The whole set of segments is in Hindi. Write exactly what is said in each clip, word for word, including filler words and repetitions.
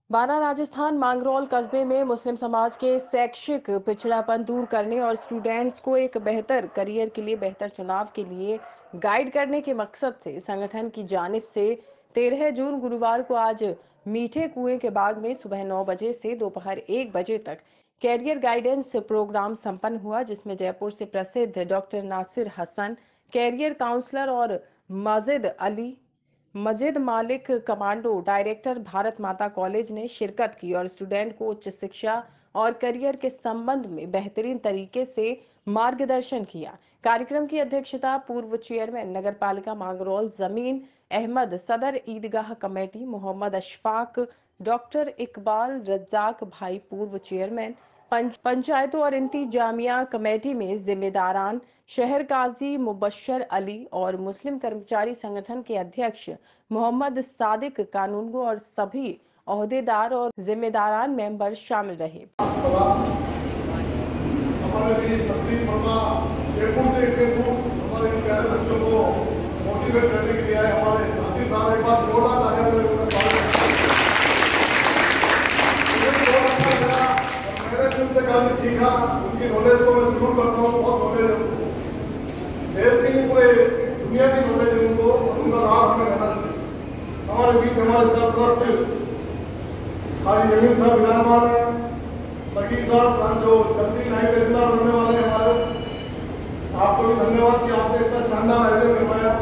बारा राजस्थान मांगरोल कस्बे में मुस्लिम समाज के शैक्षिक पिछड़ापन दूर करने और स्टूडेंट्स को एक बेहतर करियर के लिए बेहतर चुनाव के लिए गाइड करने के मकसद से संगठन की जानिब से तेरह जून गुरुवार को आज मीठे कुएं के बाग में सुबह नौ बजे से दोपहर एक बजे तक कैरियर गाइडेंस प्रोग्राम संपन्न हुआ, जिसमें जयपुर से प्रसिद्ध doctor Nasir Hasan, career counsellor और मजिद अली मजिद मालिक कमांडो डायरेक्टर भारत माता कॉलेज ने शिरकत की और स्टूडेंट को उच्च शिक्षा और करियर के संबंध में बेहतरीन तरीके से मार्गदर्शन किया। कार्यक्रम की अध्यक्षता पूर्व चेयरमैन नगर पालिका मांगरोल जमीन अहमद, सदर ईदगाह कमेटी मोहम्मद अशफाक, डॉक्टर इकबाल रज्जाक भाई पूर्व चेयरमैन पंच, पंचायतों और इंतजामिया कमेटी में जिम्मेदारान शहर काजी मुबश्शर अली और मुस्लिम कर्मचारी संगठन के अध्यक्ष मोहम्मद सादिक कानूनगो और सभी ओहदेदार और जिम्मेदारान मेंबर शामिल रहे। हमारे भी तस्लीम फरमा जयपुर से इतने दूर हमारे प्यारे बच्चों को मोटिवेट करने के लिए आए हमारे नासिर साहब, एक बार जोरदार तालियां बजाकर उनका स्वागत है। मैंने उनसे काफी सीखा, उनकी नॉलेज को मैं सलूट करता हूँ। बहुत नॉलेज है, देश की पूरे दुनिया की नॉलेज है उनको, उनका लाभ हमें लेना चाहिए। हमारे बीच हमारे सरप्रस्त खाली जमीन साहब विराजमान है, सकीर साहब जो जल्दी नायब तहसीलदार बनने वाले हैं हमारे, आपको भी धन्यवाद कि आपने इतना शानदार आयोजन करवाया।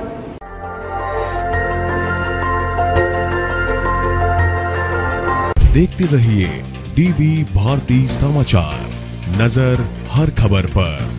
देखते रहिए डीबी भारती समाचार, नजर हर खबर पर।